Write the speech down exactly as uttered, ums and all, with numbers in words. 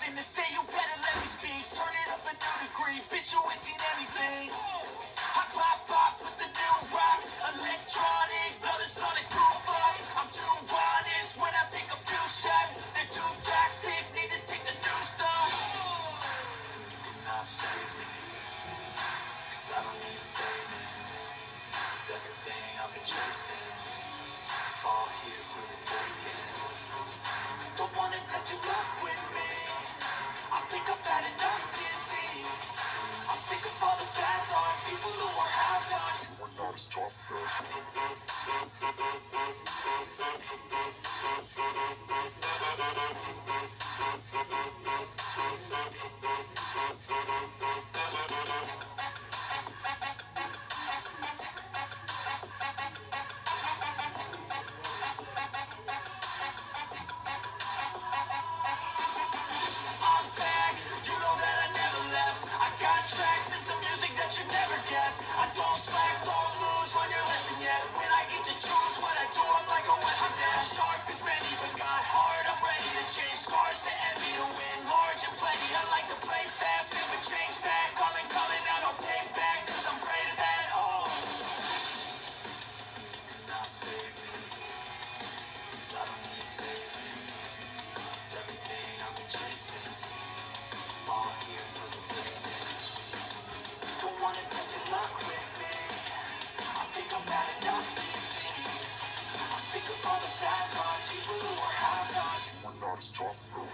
nothing to say, you better let me speak. Turn it up a new degree, bitch, you ain't seen anything. I pop off with the new rock, electronic, blow the sonic groove up. I'm too honest when I take a few shots. They're too toxic, need to take the new song. You cannot save me, cause I don't need saving. It's everything I've been chasing, all here for the taking. Don't wanna test your luck with me, I think I've had enough disease. I'm sick of all the bad thoughts, people who are half-nots. We're not as tough as I'm back, you know that I never left. I got tracks and some music that you never guess. I don't slack, don't lose when you're listening yet. When I get to choose what I do, I'm like a weapon that sharp as many, but got hard. I'm ready to change scars to envy, to win large and plenty. I like to play fast, never change back. Calling, calling out, I'll pay back, cause I'm great at that. Oh, you cannot save me, cause I don't need saving. It's everything I've been chasing, all here for the taking. Don't wanna test your luck with me, I think I'm bad enough disease. I'm sick of all the bad thoughts, people who are half-nots. We're not as tough.